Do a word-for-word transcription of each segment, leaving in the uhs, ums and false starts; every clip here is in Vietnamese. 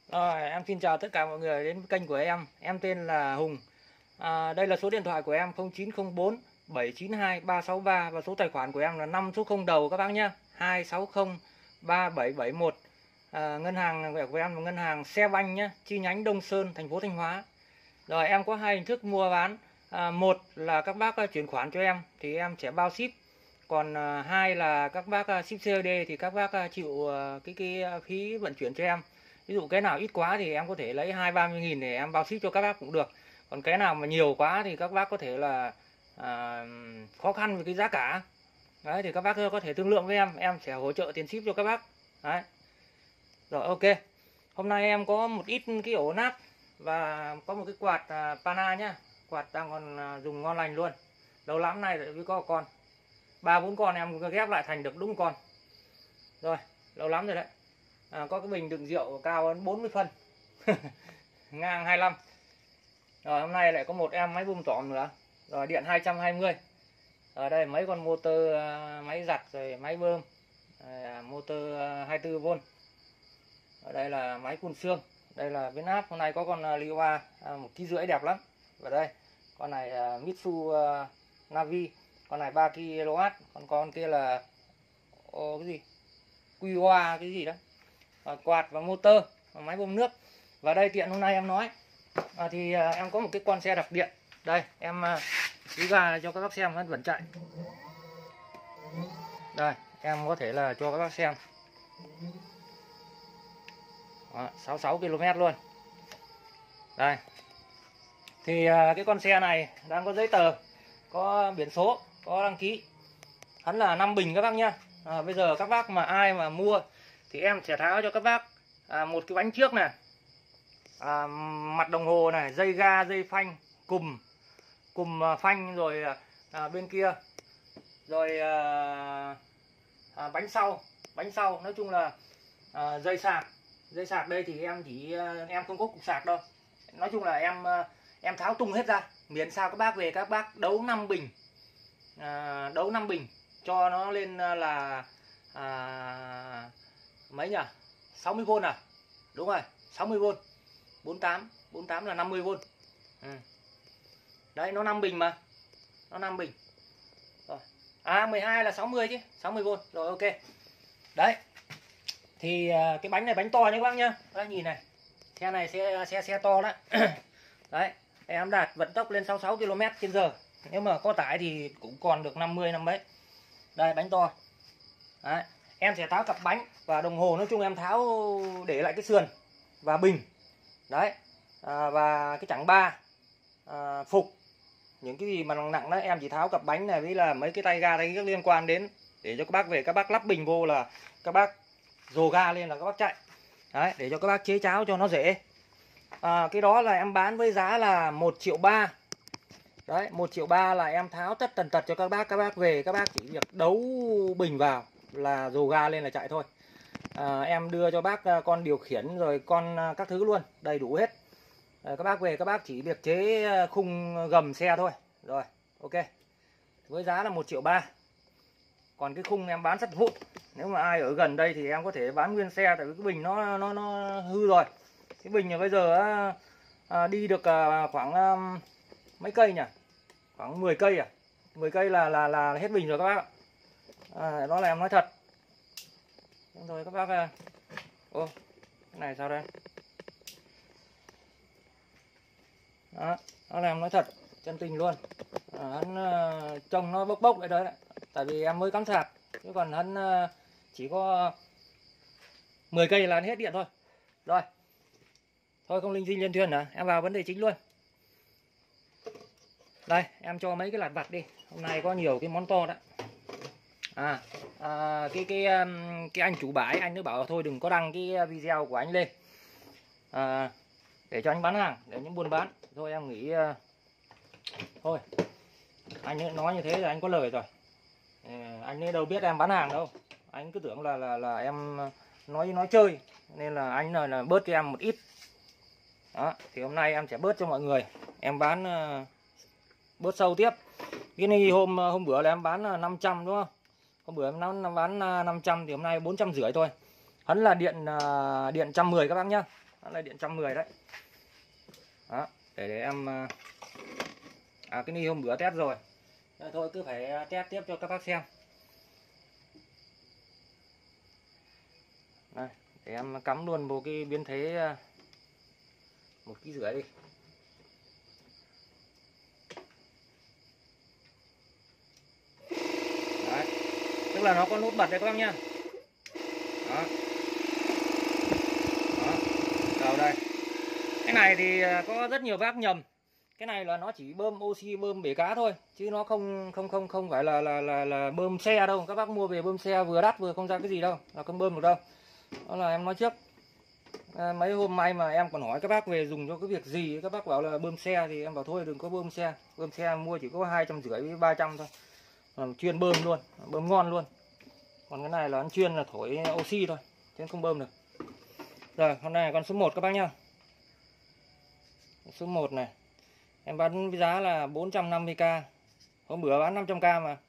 Rồi, em xin chào tất cả mọi người đến với kênh của em. Em tên là Hùng. À, đây là số điện thoại của em không chín không bốn bảy chín hai ba sáu ba và số tài khoản của em là năm số không đầu các bác nhé. hai sáu không ba bảy bảy một. À, ngân hàng của em là ngân hàng Sebank nhé, chi nhánh Đông Sơn, thành phố Thanh Hóa. Rồi em có hai hình thức mua bán. À, một là các bác chuyển khoản cho em thì em sẽ bao ship. Còn à, hai là các bác ship xê ô đê thì các bác chịu à, cái cái phí vận chuyển cho em. Ví dụ cái nào ít quá thì em có thể lấy hai ba mươi nghìn để em bao ship cho các bác cũng được. Còn cái nào mà nhiều quá thì các bác có thể là à, khó khăn với cái giá cả. Đấy thì các bác có thể thương lượng với em, em sẽ hỗ trợ tiền ship cho các bác. Đấy. Rồi ok. Hôm nay em có một ít cái ổ nát và có một cái quạt à, Pana nhá. Quạt đang còn à, dùng ngon lành luôn. Lâu lắm nay rồi mới có con. Ba bốn con em ghép lại thành được đúng con. Rồi, lâu lắm rồi đấy. À, có cái bình đựng rượu cao hơn bốn mươi phân. Ngang hai mươi lăm. Rồi hôm nay lại có một em máy bơm trỏm nữa. Rồi điện hai trăm hai mươi. Ở đây mấy con motor máy giặt rồi máy bơm. Rồi, motor hai mươi tư vôn. Ở đây là máy phun sương. Đây là biến áp. Hôm nay có con Liwa một ký rưỡi đẹp lắm. Và đây con này Mitsu Navi. Con này ba ki lô oát. Còn con kia là Ô, cái gì Qiwa cái gì đó. À, quạt và motor và máy bơm nước. Và đây tiện hôm nay em nói à, thì à, em có một cái con xe đạp điện. Đây em à, đi ra cho các bác xem vẫn chạy. Đây em có thể là cho các bác xem. Đó, sáu mươi sáu ki lô mét luôn. Đây thì à, cái con xe này đang có giấy tờ, có biển số, có đăng ký. Hắn là năm bình các bác nhá. À, bây giờ các bác mà ai mà mua thì em sẽ tháo cho các bác à, một cái bánh trước này, à, mặt đồng hồ này, dây ga, dây phanh, cùm cùm phanh, rồi à, bên kia rồi à, à, bánh sau bánh sau nói chung là à, dây sạc dây sạc đây thì em chỉ em không có cục sạc đâu. Nói chung là em em tháo tung hết ra, miễn sao các bác về các bác đấu năm bình, à, đấu năm bình cho nó lên là à, mấy nhỉ, sáu mươi vôn à, đúng rồi, sáu mươi vôn, bốn mươi tám bốn mươi tám là năm mươi vôn. Ừ. Đấy nó năm bình mà, nó năm bình rồi. À mười hai là sáu mươi chứ, sáu mươi vôn rồi. Ok đấy thì cái bánh này bánh to nhé các bác nhá. Các bác nhìn này, xe này xe xe xe to đấy. Đấy em đạt vận tốc lên sáu mươi sáu ki lô mét trên giờ, nếu mà có tải thì cũng còn được năm mươi năm mấy. Đây bánh to. Đấy em sẽ tháo cặp bánh và đồng hồ, nói chung em tháo để lại cái sườn và bình đấy, à, và cái chẳng ba, à, phục, những cái gì mà nặng nặng đấy em chỉ tháo cặp bánh này với là mấy cái tay ga đấy liên quan đến, để cho các bác về các bác lắp bình vô là các bác dồ ga lên là các bác chạy. Đấy để cho các bác chế cháo cho nó dễ. À, cái đó là em bán với giá là một triệu ba. Đấy một triệu ba là em tháo tất tần tật cho các bác. Các bác về các bác chỉ việc đấu bình vào là dồ ga lên là chạy thôi. À, em đưa cho bác con điều khiển rồi con các thứ luôn, đầy đủ hết. À, các bác về các bác chỉ việc chế khung gầm xe thôi. Rồi ok, với giá là một triệu ba. Còn cái khung em bán rất vụn. Nếu mà ai ở gần đây thì em có thể bán nguyên xe, tại vì cái bình nó nó nó hư rồi. Cái bình này bây giờ à, đi được à, khoảng à, mấy cây nhỉ? Khoảng mười cây à? mười cây là là là hết bình rồi các bác ạ. À, đó là em nói thật. Rồi các bác à... Ô, cái này sao đây? Đó, đó là em nói thật, chân tình luôn. À, hắn uh, trông nó bốc bốc vậy đấy, tại vì em mới cắm sạc, chứ còn hắn uh, chỉ có mười cây là hết điện thôi. Rồi thôi không linh tinh liên thuyền nữa, em vào vấn đề chính luôn. Đây em cho mấy cái lặt vặt đi, hôm nay có nhiều cái món to đó. À, à cái cái cái anh chủ bãi anh ấy bảo thôi đừng có đăng cái video của anh lên, à, để cho anh bán hàng, để những buôn bán. Thôi em nghĩ uh, thôi anh ấy nói như thế là anh có lời rồi. À, anh ấy đâu biết em bán hàng đâu, anh cứ tưởng là là là em nói nói chơi, nên là anh là, là bớt cho em một ít. Đó thì hôm nay em sẽ bớt cho mọi người, em bán uh, bớt sâu tiếp. Cái này hôm hôm bữa là em bán năm trăm đúng không? Hôm bữa em bán năm trăm thì hôm nay bốn trăm rưỡi thôi. Hắn là điện uh, điện một trăm mười các bác nhá. Nó là điện một trăm mười đấy. Đó, để để em à cái ni hôm bữa test rồi. Rồi thôi cứ phải test tiếp cho các bác xem. Đây, để em cắm luôn một cái biến thế một ký rưỡi đi. Đấy, tức là nó có nút bật đấy các bác nhá. Đó. Đó. Đầu đây. Cái này thì có rất nhiều bác nhầm. Cái này là nó chỉ bơm oxy, bơm bể cá thôi, chứ nó không không không không phải là là là là bơm xe đâu. Các bác mua về bơm xe vừa đắt vừa không ra cái gì đâu, là không bơm được đâu. Đó là em nói trước. À, mấy hôm nay mà em còn hỏi các bác về dùng cho cái việc gì, các bác bảo là bơm xe thì em bảo thôi đừng có bơm xe. Bơm xe mua chỉ có hai trăm rưỡi với ba trăm thôi. Làm chuyên bơm luôn, bơm ngon luôn. Còn cái này là ăn chuyên là thổi oxy thôi, chứ không bơm được. Rồi, con này con số một các bác nhá. Số một này em bán với giá là bốn trăm năm mươi k. Hôm bữa bán năm trăm k mà. Nói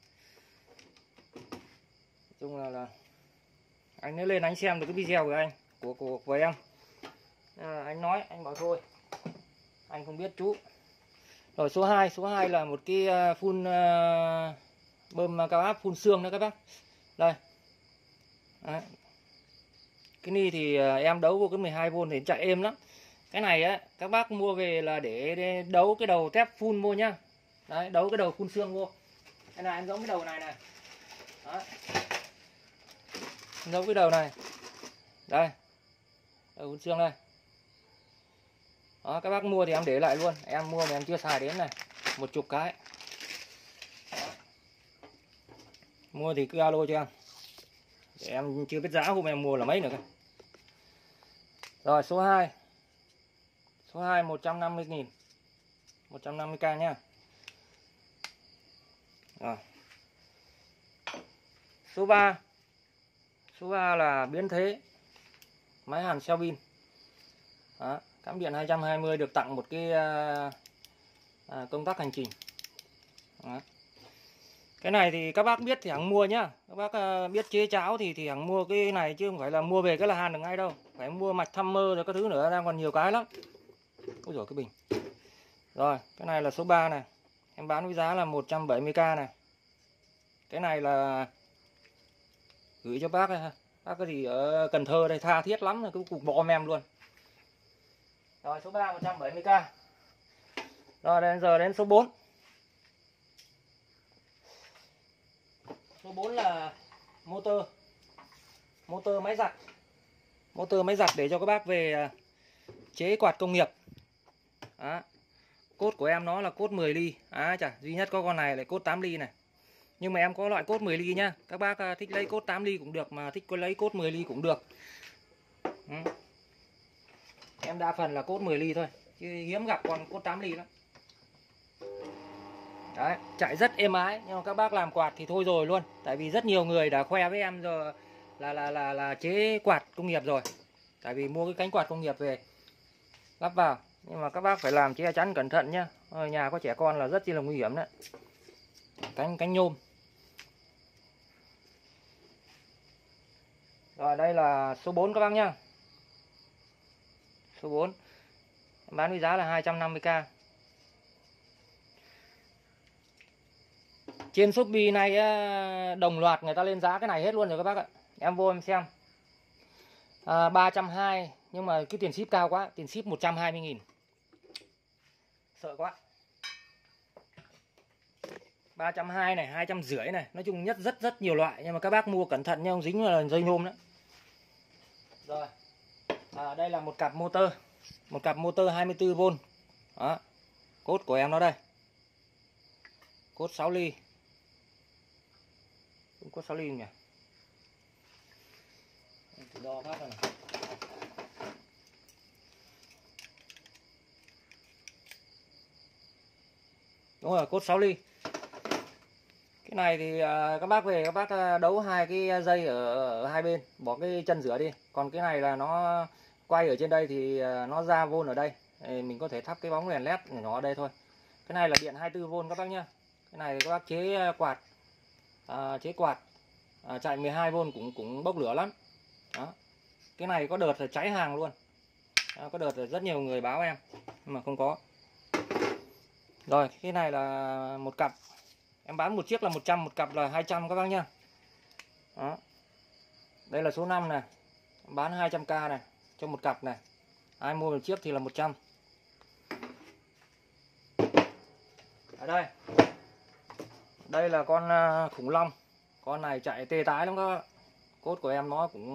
chung là, là anh nếu lên anh xem được cái video của anh, của của của em. À, anh nói, anh bảo thôi. Anh không biết chú. Rồi số hai, số hai là một cái phun uh, bơm cao áp phun xương đó các bác. Đây. Đấy. Cái ni thì em đấu vô cái mười hai vôn thì chạy êm lắm. Cái này á các bác mua về là để, để đấu cái đầu tép phun vô nhá. Đấy, đấu cái đầu phun xương vô. Cái này em giống cái đầu này này. Đấy. Giống cái đầu này. Đây. Đầu phun xương đây. Đó, các bác mua thì em để lại luôn. Em mua mà em chưa xài đến này. Một chục cái. Đó. Mua thì cứ alo cho em. Để em chưa biết giá hôm em mua là mấy nữa cơ. Rồi số hai. Số hai một trăm năm mươi nghìn. một trăm năm mươi k nhá. Rồi. Số ba. Số ba là biến thế máy hàn xeo bin. Đó, cắm điện hai trăm hai mươi được tặng một cái à, à, công tắc hành trình. Đó. Cái này thì các bác biết thì hẳn mua nhá. Các bác à, biết chế cháo thì thì hẳn mua cái này chứ không phải là mua về cái là hàn được ngay đâu. Phải mua mạch thăm mơ rồi các thứ nữa, đang còn nhiều cái lắm. Ôi giời cái bình. Rồi, cái này là số ba này. Em bán với giá là một trăm bảy mươi k này. Cái này là gửi cho bác này. Bác cái gì ở Cần Thơ đây tha thiết lắm, cái cục bò mềm luôn. Rồi số ba một trăm bảy mươi k. Rồi đến giờ đến số bốn. Số bốn là motor. Motor máy giặt. Motor máy giặt để cho các bác về chế quạt công nghiệp. Đó. Cốt của em nó là cốt mười ly. À chà, duy nhất có con này lại cốt tám ly này. Nhưng mà em có loại cốt mười ly nhá. Các bác thích lấy cốt tám ly cũng được, mà thích có lấy cốt mười ly cũng được. Ừ. Em đa phần là cốt mười ly thôi, chứ hiếm gặp con cốt tám ly lắm. Đấy, chạy rất êm ái, nhưng mà các bác làm quạt thì thôi rồi luôn. Tại vì rất nhiều người đã khoe với em rồi là là là là chế quạt công nghiệp rồi. Tại vì mua cái cánh quạt công nghiệp về lắp vào, nhưng mà các bác phải làm che chắn cẩn thận nhá. Ở nhà có trẻ con là rất chi là nguy hiểm đấy. Cánh cánh nhôm. Rồi đây là số bốn các bác nhá. Số bốn bán với giá là hai trăm năm mươi k. Trên Shopee này đồng loạt người ta lên giá cái này hết luôn rồi các bác ạ. Em vô em xem. À, ba trăm hai mươi, nhưng mà cái tiền ship cao quá, tiền ship một trăm hai mươi nghìn. Sợ quá. ba trăm hai mươi này, hai trăm rưỡi này, nói chung nhất rất rất nhiều loại, nhưng mà các bác mua cẩn thận nha, không dính là dây nhôm đó. Rồi. À, đây là một cặp motor. Một cặp motor hai mươi tư vôn. Đó. Cốt của em nó đây. Cốt sáu ly. Đúng cốt sáu ly nhỉ? Thử đo phát này. Đúng rồi, cốt sáu ly. Cái này thì các bác về các bác đấu hai cái dây ở, ở hai bên, bỏ cái chân rửa đi. Còn cái này là nó quay ở trên đây thì nó ra vôn ở đây. Mình có thể thắp cái bóng đèn led nhỏ nhỏ ở đây thôi. Cái này là điện hai mươi tư vôn các bác nhá. Cái này thì các bác chế quạt, à, chế quạt à, chạy mười hai vôn cũng cũng bốc lửa lắm. Đó. Cái này có đợt là cháy hàng luôn. À, có đợt rất nhiều người báo em nhưng mà không có. Rồi cái này là một cặp, em bán một chiếc là một trăm, một cặp là hai trăm các bác nhá. Đó. Đây là số năm này, bán hai trăm k này cho một cặp này. Ai mua một chiếc thì là một trăm. Ở đây, đây là con khủng long. Con này chạy tê tái lắm các bác. Cốt của em nó cũng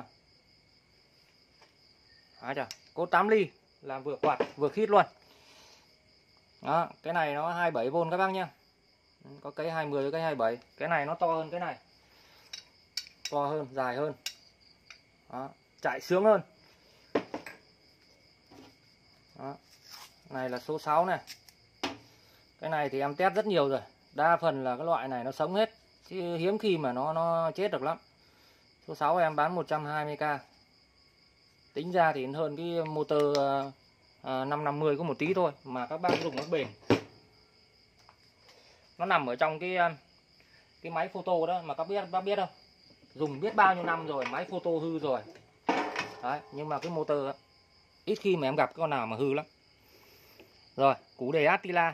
à, chà, cốt tám ly, làm vừa quạt vừa khít luôn. Đó, cái này nó hai mươi bảy vôn các bác nhá. Có cái hai mươi với cái hai mươi bảy. Cái này nó to hơn cái này, to hơn, dài hơn. Đó, chạy sướng hơn. Đó. Này là số sáu này. Cái này thì em test rất nhiều rồi. Đa phần là cái loại này nó sống hết, chứ hiếm khi mà nó nó chết được lắm. Số sáu em bán một trăm hai mươi k. Tính ra thì hơn cái motor uh, năm năm mươi có một tí thôi mà các bác dùng nó bền. Nó nằm ở trong cái cái máy photo đó mà các biết bác biết không? Dùng biết bao nhiêu năm rồi, máy photo hư rồi. Đấy, nhưng mà cái motor đó, ít khi mà em gặp con nào mà hư lắm. Rồi, củ đề Attila.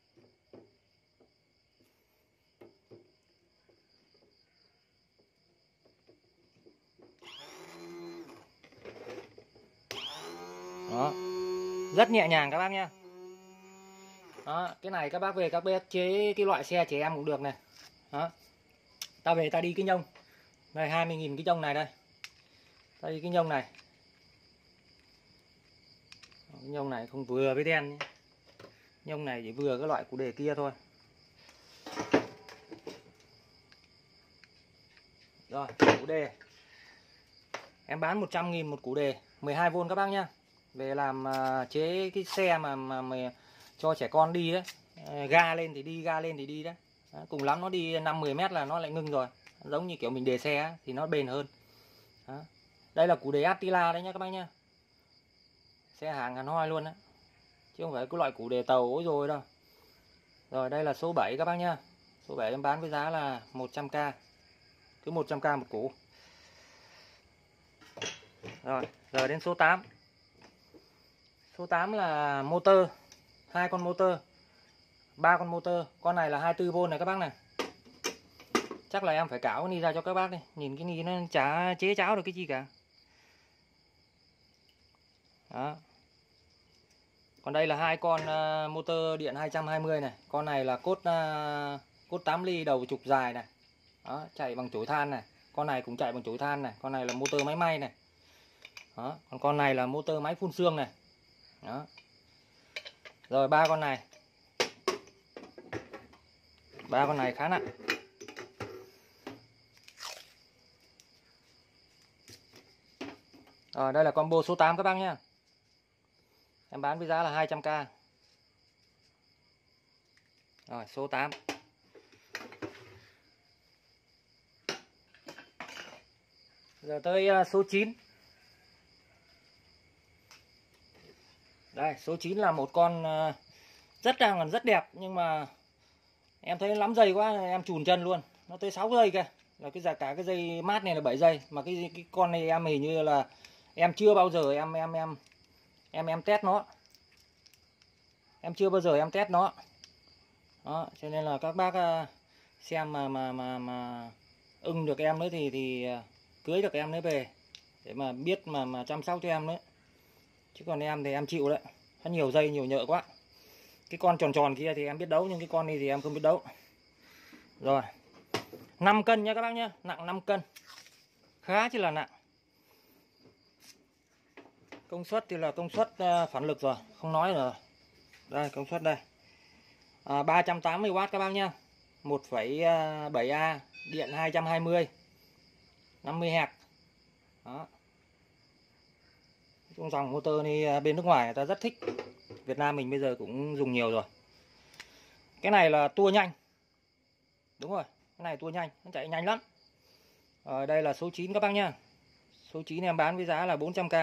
Đó. Rất nhẹ nhàng các bác nhá. Đó, cái này các bác về các bác chế cái loại xe trẻ em cũng được này. Đó. Ta về ta đi cái nhông. Đây hai mươi nghìn cái nhông này đây. Ta đi cái nhông này. Cái nhông này không vừa với đen nhé. Nhông này chỉ vừa cái loại củ đề kia thôi. Rồi, củ đề. Em bán một trăm nghìn một củ đề, mười hai vôn các bác nhá. Về làm uh, chế cái xe mà mà, mà cho trẻ con đi đấy. Uh, ga lên thì đi, ga lên thì đi đấy. Đó, cùng lắm nó đi năm mười mét là nó lại ngưng rồi. Giống như kiểu mình đề xe ấy, thì nó bền hơn. Đó. Đây là củ đề Attila đấy nhá các bác nhá. Xe hàng Hàn Hoi luôn á. Chứ không phải cái loại củ đề tàu ối rồi đâu. Rồi đây là số bảy các bác nhá. Số bảy em bán với giá là một trăm k. Cứ một trăm k một củ. Rồi, giờ đến số tám. Số tám là motor, hai con motor, ba con motor. Con này là hai mươi tư vôn này các bác này. Chắc là em phải cảo cái ni ra cho các bác đi. Nhìn cái ni nó chả chế cháo được cái gì cả. Đó. Còn đây là hai con uh, motor điện hai trăm hai mươi này. Con này là cốt uh, cốt tám ly đầu trục dài này. Đó, chạy bằng chổi than này. Con này cũng chạy bằng chổi than này. Con này là motor máy may này. Đó, còn con này là motor máy phun sương này. Đó. Rồi ba con này. Ba con này khá nặng. Rồi đây là combo số tám các bác nhá. Em bán với giá là hai trăm k. Rồi số tám. Giờ tới số chín. Đây, số chín là một con rất đang còn rất đẹp nhưng mà em thấy lắm dây quá em chùn chân luôn. Nó tới sáu giây kìa. Là cái giá cả cái dây mát này là bảy giây mà cái cái con này em hình như là em chưa bao giờ em em em em em test nó. Em chưa bao giờ em test nó. Đó, cho nên là các bác xem mà mà mà mà ưng được em nữa thì thì cưới được em nữa về để mà biết mà mà chăm sóc cho em nữa. Chứ còn em thì em chịu đấy. Nó nhiều dây nhiều nhợ quá. Cái con tròn tròn kia thì em biết đấu nhưng cái con này thì em không biết đấu. Rồi. năm cân nha các bác nhá, nặng năm cân. Khá chứ là nặng. Công suất thì là công suất phản lực rồi, không nói rồi. Đây công suất đây. À, ba trăm tám mươi oát các bác nhá. một phẩy bảy A, điện hai trăm hai mươi. năm mươi héc. Đó. Trong dòng motor này bên nước ngoài người ta rất thích. Việt Nam mình bây giờ cũng dùng nhiều rồi. Cái này là tua nhanh. Đúng rồi, cái này tua nhanh, nó chạy nhanh lắm. Rồi đây là số chín các bác nhá. Số chín em bán với giá là bốn trăm k.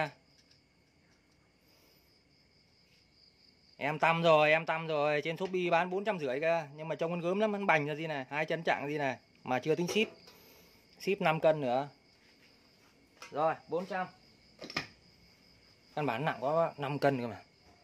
Em tăm rồi, em tăm rồi, trên Shopee bán bốn trăm rưỡi kìa, nhưng mà trông con gớm lắm, nó bành ra gì này, hai chân chặng gì này, mà chưa tính ship. Ship năm cân nữa. Rồi, bốn trăm. Căn bản nặng quá, năm cân cơ mà.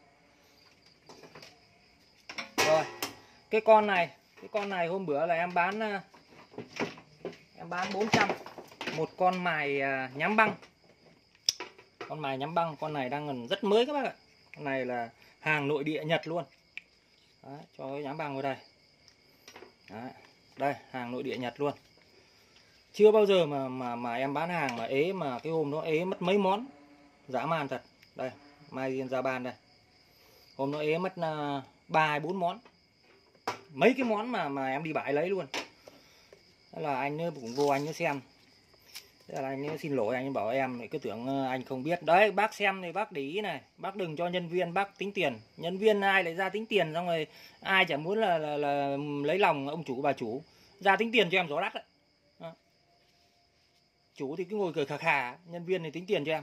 Rồi, cái con này, cái con này hôm bữa là em bán em bán bốn trăm một con mài nhám băng. Con mài nhám băng, con này đang còn rất mới các bác ạ. Con này là hàng nội địa Nhật luôn. Đấy, cho cái nhám băng vào đây. Đấy, đây, hàng nội địa Nhật luôn. Chưa bao giờ mà mà mà em bán hàng mà ế, mà cái hôm nó ế mất mấy món. Dã man thật. Đây, mai riêng ra bàn đây. Hôm nó ế mất ba hay bốn món. Mấy cái món mà mà em đi bãi lấy luôn. Thế là anh ấy cũng vô anh ấy xem. Thế là anh ấy xin lỗi, anh ấy bảo em cứ tưởng anh không biết. Đấy, bác xem thì bác để ý này, bác đừng cho nhân viên bác tính tiền. Nhân viên ai lại ra tính tiền, xong rồi ai chả muốn là, là, là lấy lòng ông chủ bà chủ, ra tính tiền cho em gió đắt đấy. Đó. Chủ thì cứ ngồi cười khà khà, nhân viên thì tính tiền cho em.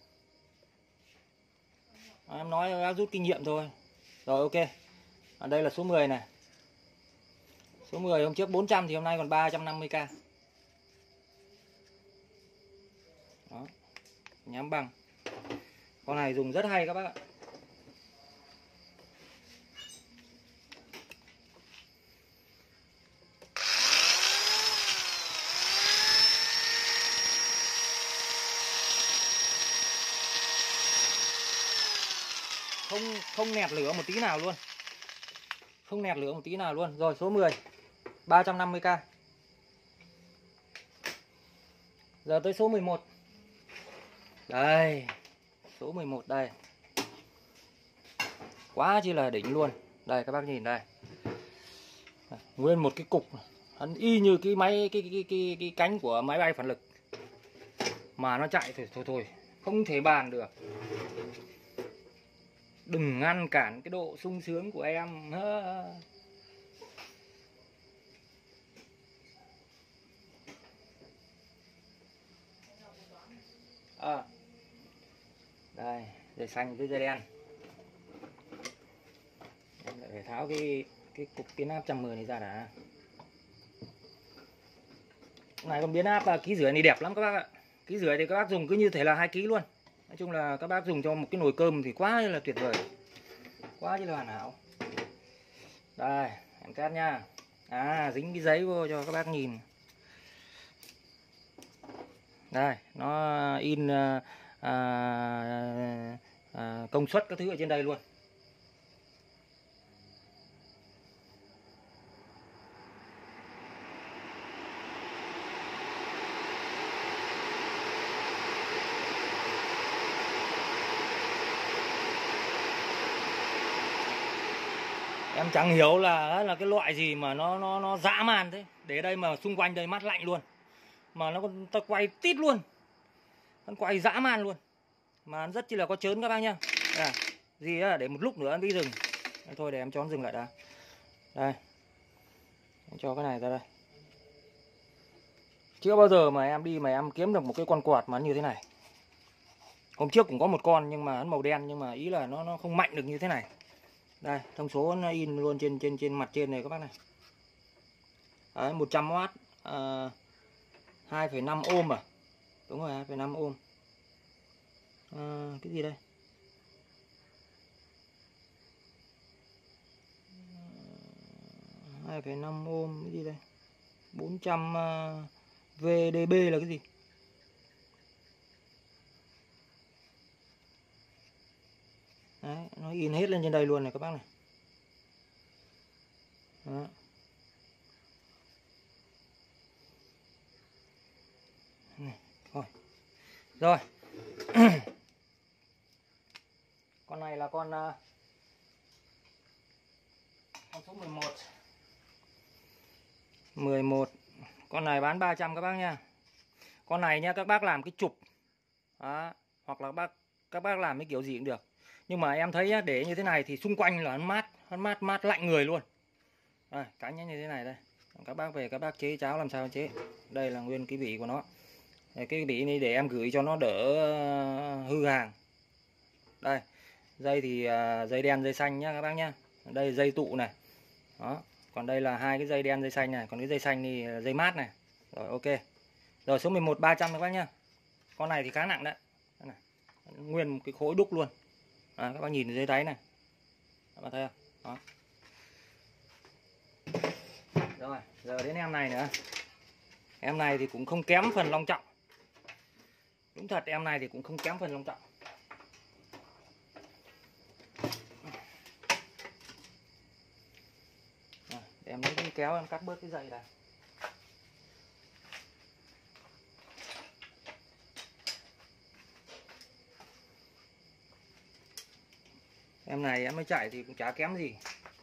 Đó, em nói bác rút kinh nghiệm thôi. Rồi ok. Ở đây là số mười này. Số mười hôm trước bốn trăm thì hôm nay còn ba trăm năm mươi k. Đó. Nhám băng. Con này dùng rất hay các bác ạ. Không không nẹt lửa một tí nào luôn. Không nẹt lửa một tí nào luôn. Rồi số mười ba trăm năm mươi k. Giờ tới số mười một. Đây, số mười một đây. Quá chi là đỉnh luôn. Đây các bác nhìn đây. Nguyên một cái cục hắn y như cái máy cái cái cái cái, cái cánh của máy bay phản lực. Mà nó chạy thôi thôi thôi, không thể bàn được. Đừng ngăn cản cái độ sung sướng của em. À. Đây, dây xanh với dây đen. Em lại phải tháo cái cái cục biến áp một trăm mười này ra đã. Này con biến áp ký rưỡi này đẹp lắm các bác ạ. Ký rưỡi thì các bác dùng cứ như thể là hai ký luôn. Nói chung là các bác dùng cho một cái nồi cơm thì quá là tuyệt vời. Quá là hoàn hảo. Đây, em test nha. À, dính cái giấy vô cho các bác nhìn. Đây, nó in à, à, à, công suất các thứ ở trên đây luôn. Em chẳng hiểu là là cái loại gì mà nó nó nó dã man thế. Để đây mà xung quanh đây mát lạnh luôn. Mà nó còn ta quay tít luôn. Nó quay dã man luôn. Mà rất chi là có chớn các bác nhá. À, gì á, để một lúc nữa em đi dừng. Thôi để em cho nó dừng lại đã. Đây. Em cho cái này ra đây. Chưa bao giờ mà em đi mà em kiếm được một cái con quạt mà như thế này. Hôm trước cũng có một con nhưng mà nó màu đen, nhưng mà ý là nó nó không mạnh được như thế này. Đây, thông số nó in luôn trên trên trên mặt trên này các bác này. Đấy, một trăm oát, à, hai phẩy năm ohm à? Đúng rồi, hai phẩy năm ohm. À, cái gì đây? hai phẩy năm ohm cái gì đây? bốn trăm uh, vê đê bê là cái gì? Đấy, nó in hết lên trên đây luôn này các bác này. Đó. Này, thôi. Rồi. Con này là con uh, con số mười một. mười một. Con này bán ba trăm các bác nha. Con này nha các bác làm cái trục. Đó, hoặc là các bác các bác làm cái kiểu gì cũng được. Nhưng mà em thấy để như thế này thì xung quanh là nó mát, nó mát mát lạnh người luôn. Đây, cánh như thế này đây. Các bác về các bác chế cháo làm sao chế. Đây là nguyên cái vỉ của nó. Đây, cái vỉ này để em gửi cho nó đỡ hư hàng. Đây, dây thì dây đen dây xanh nhá các bác nhá. Đây dây tụ này. Đó, còn đây là hai cái dây đen dây xanh này, còn cái dây xanh thì dây mát này. Rồi ok. Rồi số mười một ba trăm các bác nhá. Con này thì khá nặng đấy. Đây này. nguyên một cái khối đúc luôn. À, các bác nhìn dưới đáy này, các bác thấy không? Đó. Rồi, giờ đến em này nữa. Em này thì cũng không kém phần long trọng. Đúng thật, em này thì cũng không kém phần long trọng. À, để em lấy cái kéo em cắt bớt cái dây này. Em này em mới chạy thì cũng chả kém gì.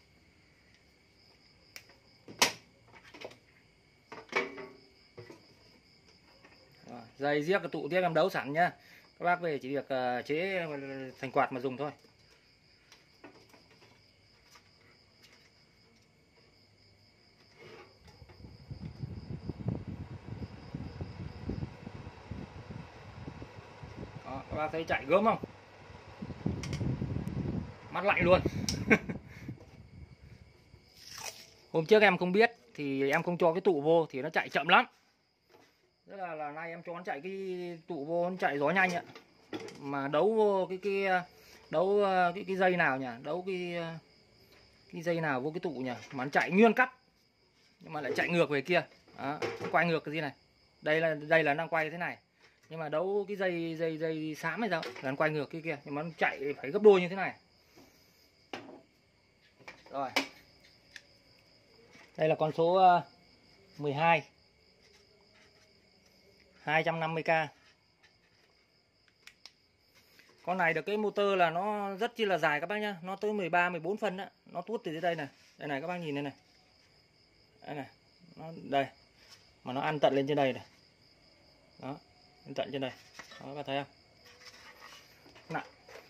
Rồi, dây giết cái tụ tiếp em đấu sẵn nhá. Các bác về chỉ việc uh, chế thành quạt mà dùng thôi. Đó, các bác thấy chạy gớm không? Mắt lạnh luôn. Hôm trước em không biết thì em không cho cái tụ vô thì nó chạy chậm lắm. Rất là là nay em cho nó chạy cái tụ vô, nó chạy gió nhanh ạ. Mà đấu vô cái cái đấu cái cái dây nào nhỉ? Đấu cái cái dây nào vô cái tụ nhỉ? Mà nó chạy nguyên cắt. Nhưng mà lại chạy ngược về kia. Đó, quay ngược cái gì này. Đây là đây là đang quay thế này. Nhưng mà đấu cái dây dây dây xám hay sao? Là nó quay ngược cái kia, nhưng mà nó chạy phải gấp đôi như thế này. Rồi. Đây là con số mười hai. hai trăm năm mươi k. Con này được cái motor là nó rất chi là dài các bác nhá, nó tới mười ba mười bốn phân đó, nó tuốt từ dưới đây này. Đây này các bác nhìn đây này. Đây này, nó đây. Mà nó ăn tận lên trên đây này. Đó, ăn tận trên đây. Đó, các bác thấy không? Nặng.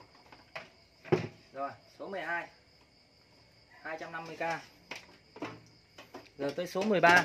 Rồi, số mười hai. hai trăm năm mươi k. Giờ tới số mười ba.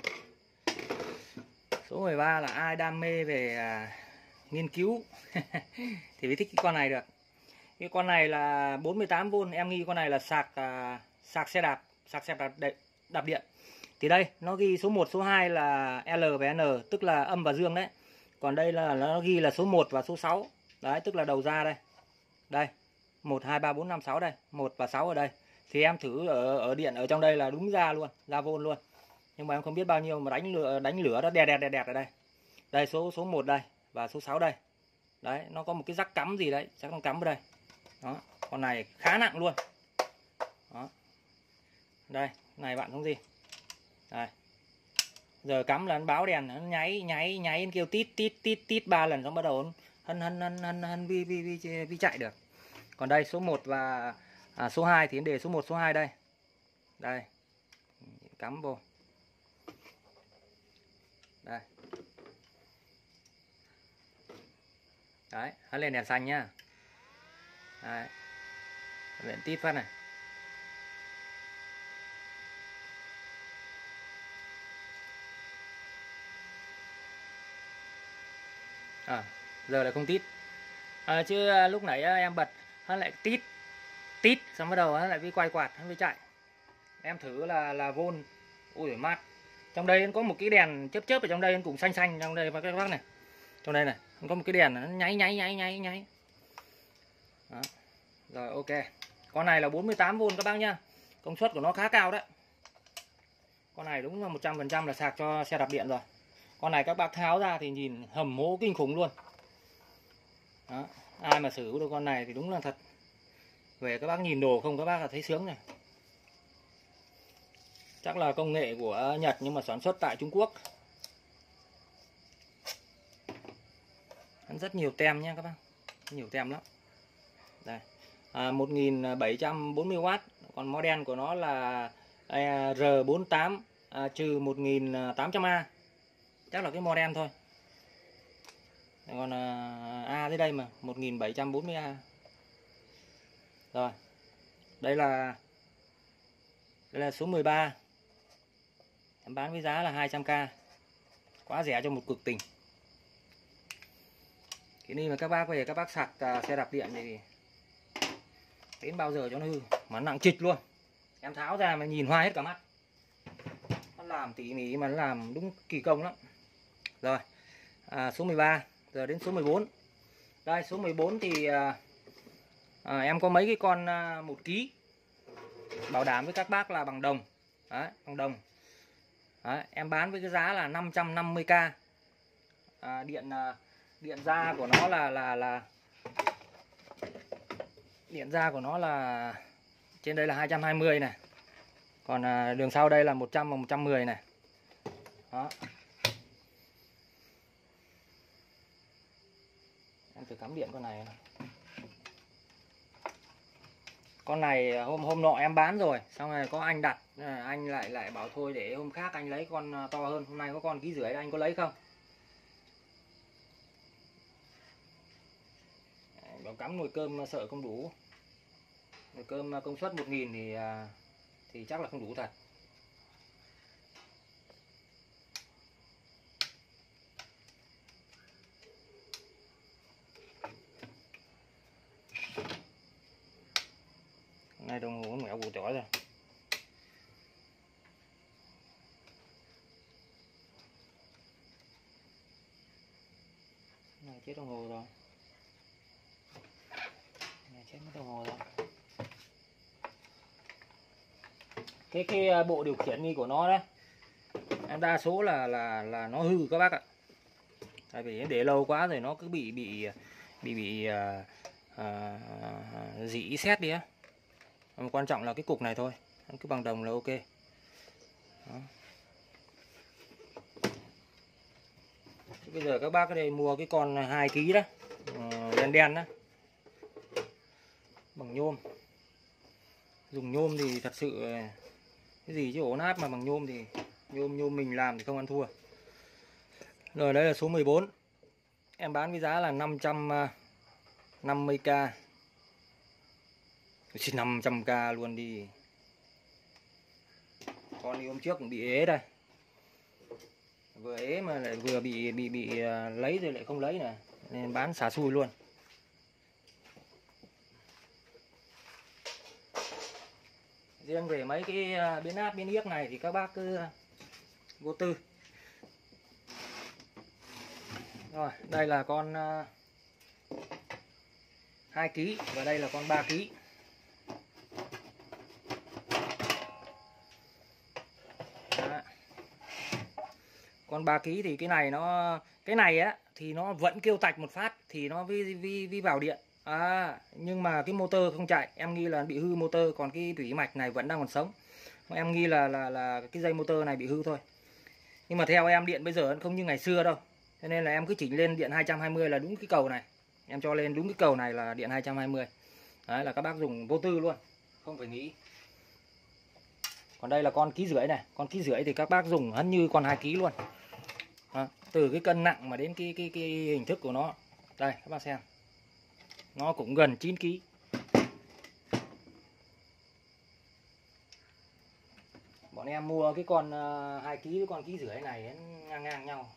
Số mười ba là ai đam mê về à, nghiên cứu thì mới thích cái con này được. Cái con này là bốn mươi tám vôn, em nghi con này là sạc à, sạc xe đạp, sạc xe đạp, đạp điện. Thì đây, nó ghi số một, số hai là L và N, tức là âm và dương đấy. Còn đây là nó ghi là số một và số sáu. Đấy, tức là đầu ra đây. Đây, một hai ba bốn năm sáu đây, một và sáu ở đây. Thì em thử ở ở điện ở trong đây là đúng ra luôn, ra vôn luôn. Nhưng mà em không biết bao nhiêu mà đánh lửa đánh lửa đó đè đè đè đè ở đây. Đây số số một đây và số sáu đây. Đấy, nó có một cái rắc cắm gì đấy, chắc nó cắm ở đây. Đó, con này khá nặng luôn. Đó. Đây, này bạn không gì. Đây. Giờ cắm là nó báo đèn, nó nháy nháy nháy kêu tít tít tít tít ba lần, xong bắt đầu hân hân hân hân hân vi vi vi vi chạy được. Còn đây số một và à, số hai thì đề số một số hai đây. Đây. Cắm vô. Đây. Đấy, nó lên đèn xanh nhá. Đấy. Lên tít phát này. À, giờ lại không tít. À, chứ lúc nãy em bật nó lại tít tít, xong bắt đầu nó lại đi quay quạt, nó đi chạy. Em thử là là vôn. Ui mát. Trong đây có một cái đèn chớp chớp ở trong đây cũng xanh xanh trong đây và các bác này. Trong đây này, có một cái đèn nó nháy nháy nháy nháy nháy. Đó. Rồi ok. Con này là bốn mươi tám vôn các bác nhá. Công suất của nó khá cao đấy. Con này đúng là một trăm phần trăm là sạc cho xe đạp điện rồi. Con này các bác tháo ra thì nhìn hầm hố kinh khủng luôn. Đó. Ai mà sử được con này thì đúng là thật. Về các bác nhìn đồ không các bác là thấy sướng này. Chắc là công nghệ của Nhật nhưng mà sản xuất tại Trung Quốc. Rất nhiều tem nha các bác. Nhiều tem lắm. Đây. À, một nghìn bảy trăm bốn mươi oát. Còn model của nó là R bốn mươi tám à, trừ một nghìn tám trăm A. Chắc là cái model thôi. Còn à, A dưới đây mà một nghìn bảy trăm bốn mươi A. Rồi. Đây là Đây là số mười ba. Em bán với giá là hai trăm k. Quá rẻ cho một cực tình. Cái này mà các bác về các bác sạc uh, xe đạp điện thì đến bao giờ cho nó hư. Mà nặng trịch luôn. Em tháo ra mà nhìn hoa hết cả mắt. Nó làm tỉ mỉ mà nó làm đúng kỳ công lắm. Rồi à, số mười ba. Giờ đến số mười bốn. Đây số mười bốn thì à, à, em có mấy cái con à, một ký, bảo đảm với các bác là bằng đồng. Đấy, bằng đồng. Đấy, em bán với cái giá là năm trăm năm mươi k. À, điện à, điện ra của nó là là là điện ra của nó là trên đây là hai trăm hai mươi này. Còn à, đường sau đây là một trăm và một trăm mười này. Đó. Em thử cắm điện con này. Con này hôm hôm nọ em bán rồi, xong rồi có anh đặt, anh lại lại bảo thôi để hôm khác anh lấy con to hơn. Hôm nay có con ký rưỡi, anh có lấy không? Bảo cắm nồi cơm sợ không đủ. Nồi cơm công suất một nghìn thì thì chắc là không đủ thật. Hôm nay đồng hồ mẹo cụ tỏi rồi. Này chết đồng hồ rồi. Này chết mất đồng hồ rồi. Cái cái bộ điều khiển nghi của nó đấy, em đa số là là là nó hư các bác ạ. Tại vì để lâu quá rồi nó cứ bị bị bị bị uh, uh, rỉ sét đi á. Quan trọng là cái cục này thôi, cứ bằng đồng là ok. Đó. Bây giờ các bác ở đây mua cái con hai ký đó, đen đen đó, bằng nhôm. Dùng nhôm thì thật sự cái gì chứ ổ áp mà bằng nhôm thì nhôm nhôm mình làm thì không ăn thua. Rồi đây là số mười bốn. Em bán với giá là năm trăm năm mươi k. Xin năm trăm k luôn đi. Con đi hôm trước cũng bị ế đây. Vừa ế mà lại vừa bị bị bị lấy rồi lại không lấy này, nên bán xả xui luôn. Riêng về mấy cái biến áp biến yếc này thì các bác cứ vô tư. Rồi, đây là con hai ký và đây là con ba ký. Đó. Con ba ký thì cái này nó cái này á thì nó vẫn kêu tạch một phát thì nó vi vi vi vào điện. À, nhưng mà cái motor không chạy, em nghi là bị hư motor, còn cái thủy mạch này vẫn đang còn sống. Em nghi là là là cái dây motor này bị hư thôi. Nhưng mà theo em điện bây giờ không như ngày xưa đâu. Cho nên là em cứ chỉnh lên điện hai trăm hai mươi là đúng cái cầu này. Em cho lên đúng cái cầu này là điện hai trăm hai mươi. Đấy là các bác dùng vô tư luôn, không phải nghĩ. Còn đây là con ký rưỡi này, con ký rưỡi thì các bác dùng hẳn như con hai ký luôn. Đó, từ cái cân nặng mà đến cái cái cái hình thức của nó. Đây các bác xem. Nó cũng gần chín ký. Bọn em mua cái con hai ký với con ký rưỡi này ngang ngang nhau.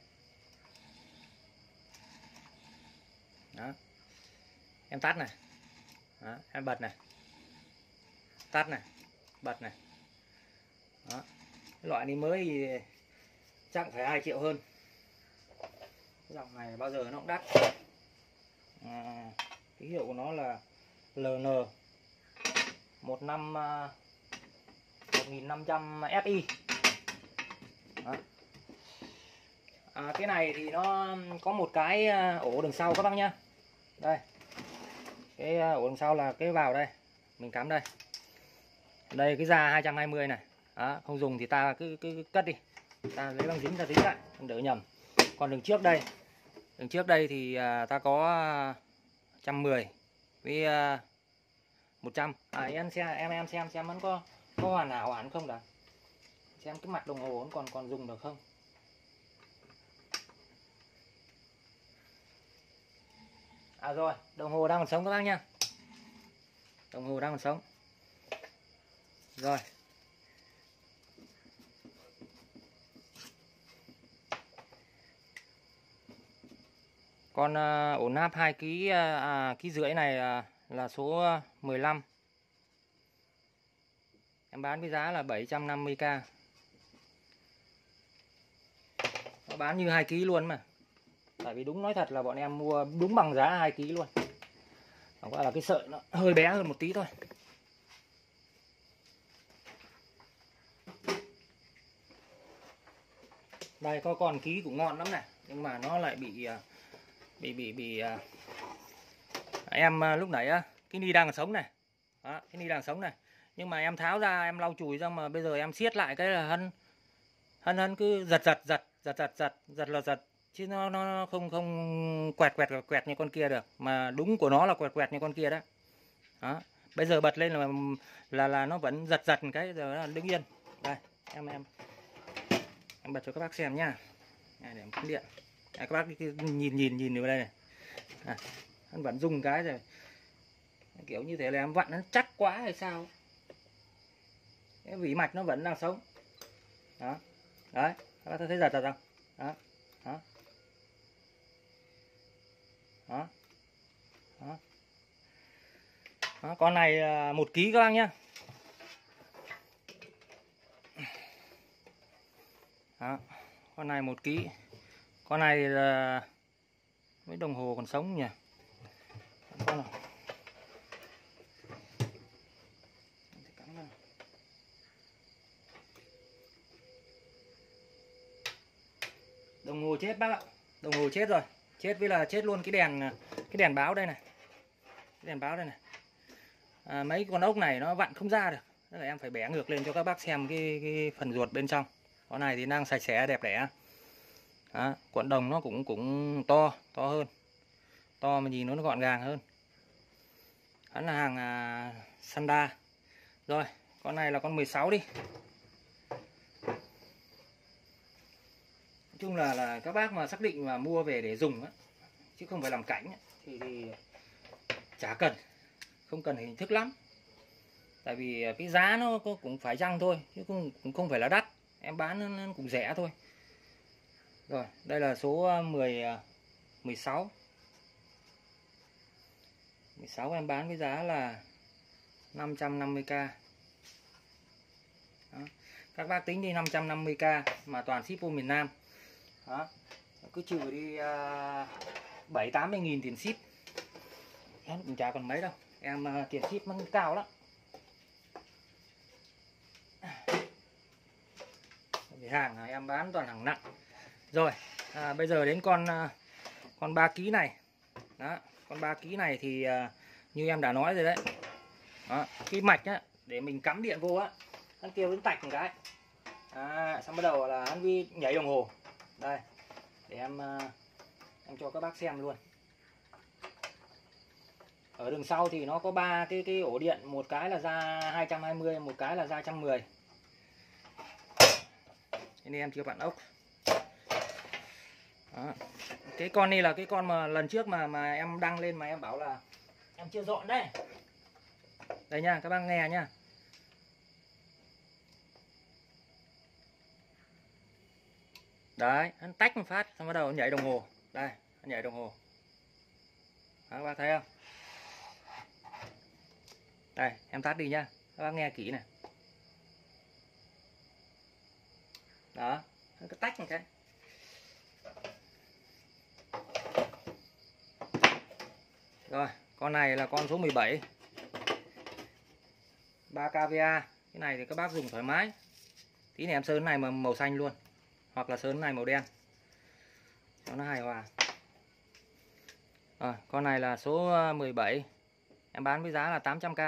Đó. Em tắt này. Đó, em bật này. Tắt này, bật này. Đó. Cái loại này mới thì chắc phải hai triệu hơn. Cái dòng này bao giờ nó cũng đắt. À, cái hiệu của nó là lờ en một năm một nghìn năm trăm ép i. Đó. À, cái này thì nó có một cái ổ đằng sau các bác nhá. Đây. Cái ổ đằng sau là cái vào đây. Mình cắm đây. Đây cái da hai trăm hai mươi này. Đó, không dùng thì ta cứ, cứ, cứ cất đi. Ta lấy băng dính ta tính lại, đỡ nhầm. Còn đường trước đây, đường trước đây thì à, ta có một trăm mười với à, một trăm. À, em xem em em xem xem vẫn có có hoàn hảo hẳn không đã. Xem cái mặt đồng hồ còn còn dùng được không. À rồi, đồng hồ đang còn sống các bác nha. Đồng hồ đang còn sống. Rồi. Con uh, ổ nắp hai ký à, ký rưỡi này uh, là số mười lăm. Em bán với giá là bảy trăm năm mươi k. Nó bán như hai ký luôn mà. Tại vì đúng nói thật là bọn em mua đúng bằng giá hai ký luôn. Chẳng qua là cái sợi nó hơi bé hơn một tí thôi. Đây có còn ký cũng ngon lắm này, nhưng mà nó lại bị bị bị bị em lúc nãy á, cái ni đang sống này. Đó, cái ni đang sống này. Nhưng mà em tháo ra em lau chùi ra, mà bây giờ em siết lại cái là hân hân hân cứ giật giật giật giật giật giật giật là giật, chứ nó nó không không quẹt quẹt quẹt như con kia được, mà đúng của nó là quẹt quẹt như con kia đó. Đó, bây giờ bật lên là là là nó vẫn giật giật cái, giờ nó đứng yên. Đây em em em bật cho các bác xem nhá. Này, để em cắm điện. À, các bác nhìn nhìn nhìn vào đây này. À, anh vẫn dùng cái rồi kiểu như thế là em vặn nó chắc quá hay sao, cái vỉ mạch nó vẫn đang sống. Đó đấy, các bác thấy giật giật không? Đó đó đó đó, đó. Con này một ký các bác nhá. Đó, con này một ký. Con này là mấy đồng hồ còn sống nhỉ. Con nào. Đồng hồ chết bác ạ. Đồng hồ chết rồi. Chết với là chết luôn cái đèn cái đèn báo đây này. Cái đèn báo đây này. À, mấy con ốc này nó vặn không ra được. Tức là em phải bẻ ngược lên cho các bác xem cái, cái phần ruột bên trong. Con này thì đang sạch sẽ đẹp đẽ. Đó, cuộn đồng nó cũng cũng to, to hơn. To mà nhìn nó gọn gàng hơn. Hắn là hàng à, Sanda. Rồi, con này là con mười sáu đi. Nói chung là là các bác mà xác định mà mua về để dùng á, chứ không phải làm cảnh á, thì thì chả cần, không cần hình thức lắm. Tại vì cái giá nó cũng phải chăng thôi, chứ cũng cũng không phải là đắt. Em bán nó cũng rẻ thôi. Rồi, đây là số mười, mười sáu. mười sáu em bán với giá là năm trăm năm mươi k. Đó. Các bác tính đi năm trăm năm mươi k mà toàn ship vô miền Nam. Đó. Cứ trừ đi uh, bảy tám mươi nghìn tiền ship. Em cũng chả còn mấy đâu. Em uh, tiền ship nó cao lắm. Vì hàng em bán toàn hàng nặng. Rồi, à, bây giờ đến con uh, con ba ký này. Đó, con ba ký này thì uh, như em đã nói rồi đấy. Đó, cái mạch á, để mình cắm điện vô á, hắn kêu đến tạch một cái. À, xong bắt đầu là hắn vi nhảy đồng hồ. Đây, để em uh, em cho các bác xem luôn. Ở đường sau thì nó có ba cái cái ổ điện, một cái là ra hai trăm hai mươi, một cái là ra một trăm mười. Nên em chưa vặn ốc. Đó. Cái con này là cái con mà lần trước mà mà em đăng lên mà em bảo là em chưa dọn đấy. Đây nha, các bác nghe nha. Đấy, hắn tách một phát xong bắt đầu nhảy đồng hồ. Đây, hắn nhảy đồng hồ. Đó, các bác thấy không? Đây, em tắt đi nhá. Các bác nghe kỹ này. Đó, hắn cứ tách một cái. Rồi, con này là con số mười bảy. ba ca vê a. Cái này thì các bác dùng thoải mái. Tí này em sơn này mà màu xanh luôn, hoặc là sơn này màu đen cho nó hài hòa. Rồi, con này là số mười bảy. Em bán với giá là tám trăm k.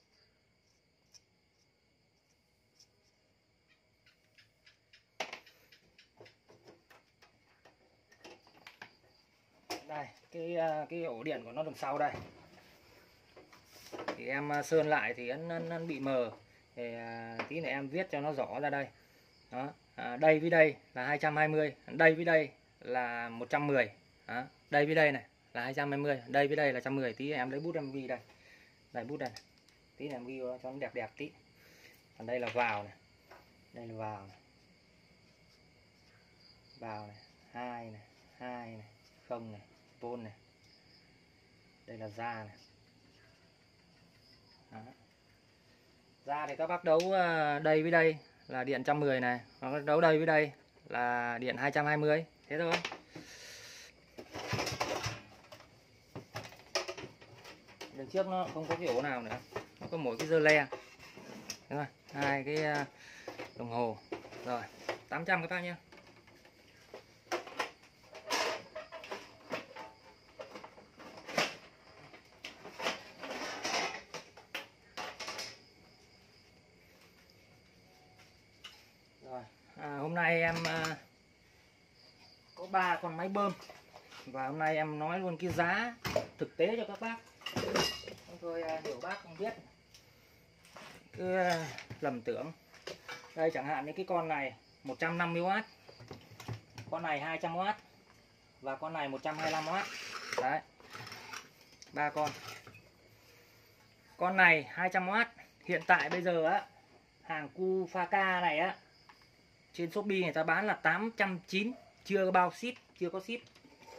Đây, cái cái ổ điện của nó đằng sau đây. Thì em sơn lại thì nó, nó bị mờ. Thì à, tí này em viết cho nó rõ ra đây. Đó, à, đây với đây là hai trăm hai mươi, đây với đây là một trăm mười. Đó, đây với đây này là hai trăm hai mươi, đây với đây là một trăm mười. Tí em lấy bút em ghi đây. Đây bút đây này. Tí này em ghi cho nó đẹp đẹp tí. Còn đây là vào này. Đây là vào này. Vào này, hai này, hai này, không này, tôn này. Đây là ra này. Đó. Ra thì các bác đấu đây với đây là điện một trăm mười này, hoặc đấu đây với đây là điện hai trăm hai mươi, thế thôi. Lần trước nó không có cái ổ nào nữa, nó có mỗi cái dơ le. Đúng rồi, hai cái đồng hồ. Rồi, tám trăm các bác nhé. Rồi, à, hôm nay em à, có ba con máy bơm. Và hôm nay em nói luôn cái giá thực tế cho các bác. Thôi nhiều bác không biết cứ lầm tưởng. Đây chẳng hạn như cái con này một trăm năm mươi oát, con này hai trăm oát và con này một trăm hai mươi lăm oát. Đấy, ba con. Con này hai trăm oát hiện tại bây giờ á, hàng cu pha ca này á, trên Shopee người ta bán là tám trăm chín mươi, chưa bao ship, chưa có ship.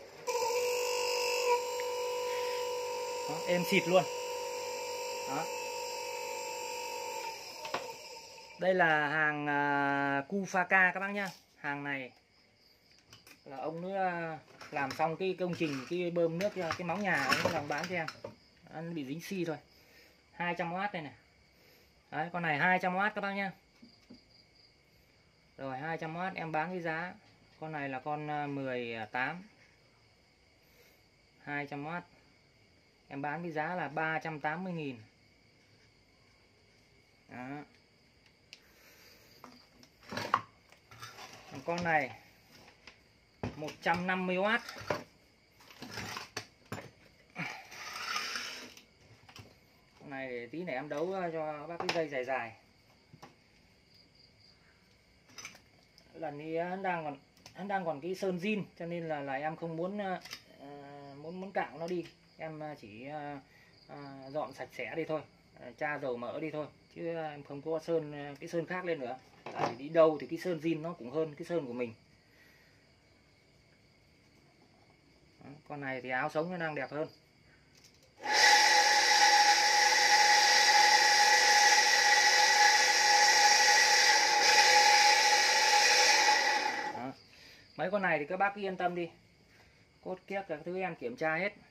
Đó, êm xịt luôn. Đó. Đây là hàng uh, cu pha ca các bác nhá. Hàng này là ông nữa làm xong cái công trình cái bơm nước cái móng nhà ông làm bán cho em. Anh bị dính xi thôi. hai trăm oát đây này. Đấy, con này hai trăm oát các bác nhá. Rồi hai trăm oát em bán với giá, con này là con mười tám, hai trăm oát em bán với giá là ba trăm tám mươi nghìn. Đó. Con này một trăm năm mươi oát, con này để tí này em đấu cho bác cái dây dài dài. Lầnนี้hắn đang còn hắn đang còn cái sơn zin cho nên là là em không muốn uh, muốn muốn cạo nó đi, em chỉ uh, uh, dọn sạch sẽ đi thôi, uh, tra dầu mỡ đi thôi, chứ em không có sơn cái sơn khác lên nữa. Tại vì đi đâu thì cái sơn zin nó cũng hơn cái sơn của mình. Đó, con này thì áo sống nó đang đẹp hơn. Đó. Mấy con này thì các bác cứ yên tâm đi, cốt kiếc các thứ em kiểm tra hết.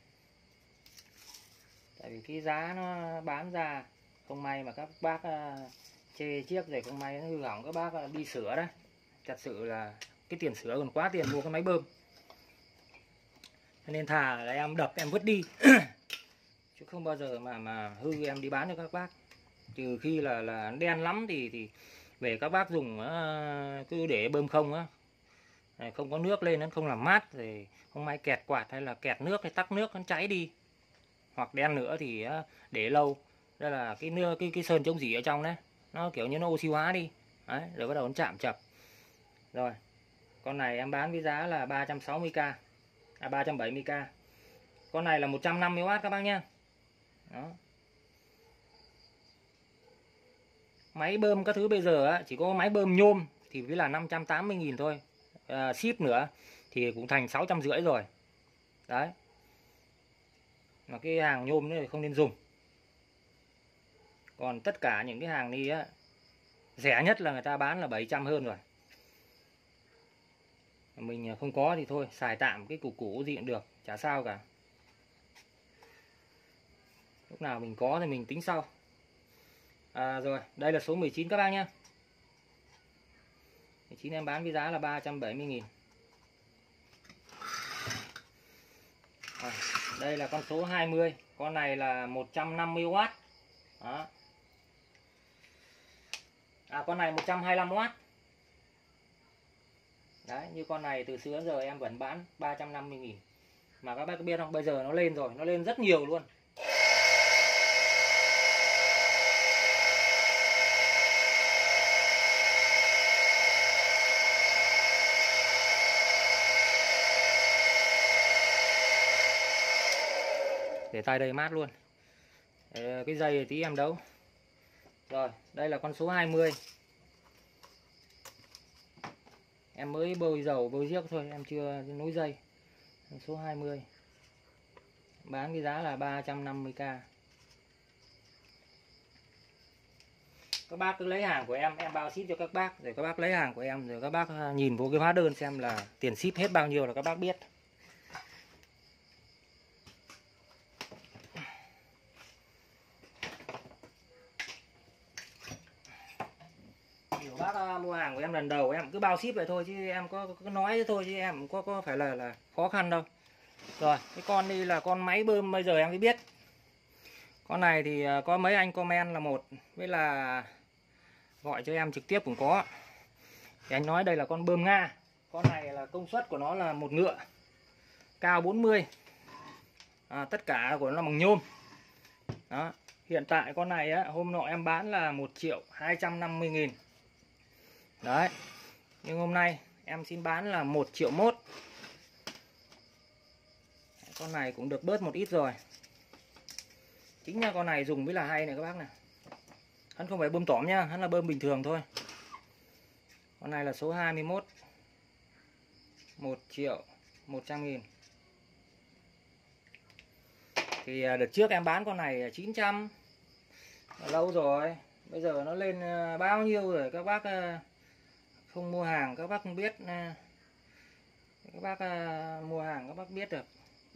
Tại vì cái giá nó bán ra không may mà các bác uh, chê chiếc rồi không may nó hư hỏng, các bác uh, đi sửa đấy. Thật sự là cái tiền sửa còn quá tiền mua cái máy bơm. Cho nên thà là em đập em vứt đi chứ không bao giờ mà mà hư em đi bán cho các bác. Trừ khi là là đen lắm thì thì về các bác dùng uh, cứ để bơm không á, không có nước lên nó không làm mát rồi không may kẹt quạt hay là kẹt nước hay tắc nước nó cháy đi. Hoặc đen nữa thì uh, để lâu, đây là cái nước cái cái sơn chống rỉ ở trong đấy, nó kiểu như nó oxy hóa đi. Đấy, rồi bắt đầu nó chạm chập. Rồi, con này em bán với giá là ba trăm sáu mươi k, à ba trăm bảy mươi k. Con này là một trăm năm mươi oát các bác nhá. Đó. Máy bơm các thứ bây giờ á, chỉ có máy bơm nhôm thì với là năm trăm tám mươi nghìn thôi. À, ship nữa thì cũng thành sáu trăm rưỡi rồi. Đấy. Mà cái hàng nhôm này không nên dùng. Còn tất cả những cái hàng đi á, rẻ nhất là người ta bán là bảy trăm hơn rồi. Mình không có thì thôi, xài tạm cái củ củ gì cũng được, chả sao cả. Lúc nào mình có thì mình tính sau. À, rồi, đây là số mười chín các bác nhé. mười chín em bán với giá là ba trăm bảy mươi nghìn. À, đây là con số hai mươi, con này là một trăm năm mươi oát. Đó. À, con này một trăm hai mươi lăm oát. Đấy, như con này từ xưa đến giờ em vẫn bán ba trăm năm mươi nghìn. Mà các bác biết không, bây giờ nó lên rồi, nó lên rất nhiều luôn. Để tay đây mát luôn. Để cái dây tí em đấu. Rồi, đây là con số hai mươi. Em mới bôi dầu bôi giếc thôi, em chưa nối dây. Số hai mươi. Bán cái giá là ba trăm năm mươi k. Các bác cứ lấy hàng của em, em bao ship cho các bác, rồi các bác lấy hàng của em, rồi các bác nhìn vô cái hóa đơn xem là tiền ship hết bao nhiêu là các bác biết. mua hàng của em lần đầu em cứ bao ship vậy thôi, chứ em có cứ nói thế thôi, chứ em có có phải là là khó khăn đâu. Rồi cái con đi là con máy bơm bây giờ em mới biết. Con này thì có mấy anh comment là một, với là gọi cho em trực tiếp cũng có. Thì anh nói đây là con bơm Nga. Con này là công suất của nó là một ngựa, cao bốn mươi. À, tất cả của nó là bằng nhôm. Đó. Hiện tại con này á, hôm nọ em bán là một triệu hai trăm năm mươi nghìn. Đấy. Nhưng hôm nay em xin bán là một triệu mốt. Con này cũng được bớt một ít rồi. Chính là con này dùng mới là hay này các bác này. Hắn không phải bơm tỏm nha, hắn là bơm bình thường thôi. Con này là số hai mươi mốt, một triệu một trăm nghìn. Thì đợt trước em bán con này chín trăm, lâu rồi. Bây giờ nó lên bao nhiêu rồi các bác không mua hàng, các bác không biết. Các bác mua hàng các bác biết được.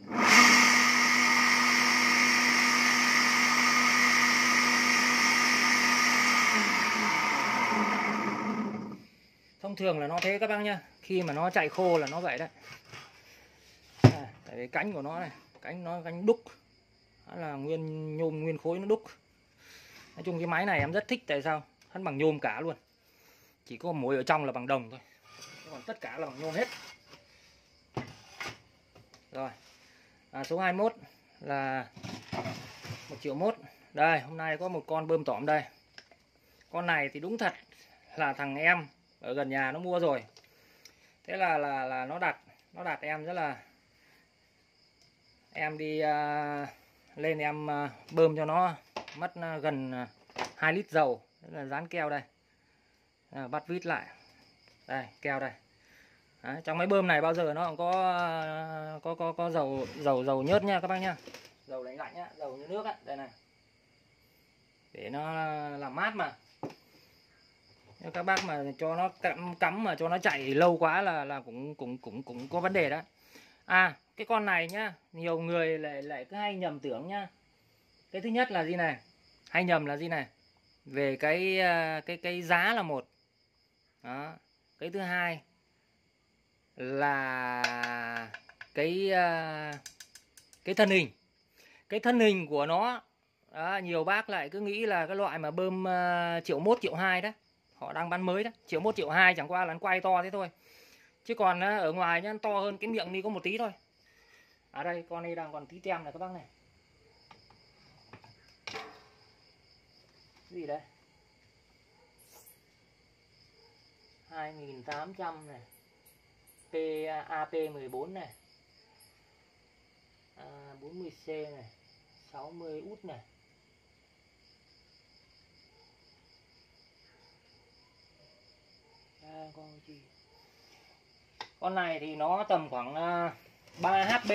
Thông thường là nó thế các bác nhá. Khi mà nó chạy khô là nó vậy đấy. À, tại vì cánh của nó này, cánh nó cánh đúc. Đó là nguyên nhôm nguyên khối nó đúc. Nói chung cái máy này em rất thích, tại sao? Hắn bằng nhôm cả luôn. Chỉ có mối ở trong là bằng đồng thôi. Còn tất cả là bằng nhôm hết. Rồi. À, số hai mươi mốt là một triệu mốt. Đây, hôm nay có một con bơm tỏm đây. Con này thì đúng thật là thằng em ở gần nhà nó mua rồi. Thế là là là nó đặt, nó đặt em rất là em đi uh, lên em uh, bơm cho nó mất uh, gần uh, hai lít dầu. Thế là dán keo đây. À, bắt vít lại. Đây, keo đây. Đấy, trong máy bơm này bao giờ nó cũng có uh, có có có dầu dầu dầu nhớt nha các bác nhá. Dầu lạnh lạnh nhá, dầu như nước á, đây này. Để nó làm mát mà. Nếu các bác mà cho nó cắm, cắm mà cho nó chạy lâu quá là là cũng cũng cũng cũng có vấn đề đó. À, cái con này nhá, nhiều người lại lại cứ hay nhầm tưởng nhá. Cái thứ nhất là gì này? Hay nhầm là gì này? Về cái cái cái giá là một. Đó. Cái thứ hai là cái cái thân hình. Cái thân hình của nó đó, nhiều bác lại cứ nghĩ là cái loại mà bơm uh, triệu mốt triệu hai đó. Họ đang bán mới đó, triệu một triệu hai chẳng qua là nó quay to thế thôi. Chứ còn ở ngoài nhá, to hơn cái miệng đi có một tí thôi. À đây, con này đang còn tí tem này các bác này. Cái gì đấy? hai nghìn tám trăm này. P A P mười bốn này. À, bốn mươi C này, sáu mươi út này. À, con gì? Con này thì nó tầm khoảng uh, ba H P,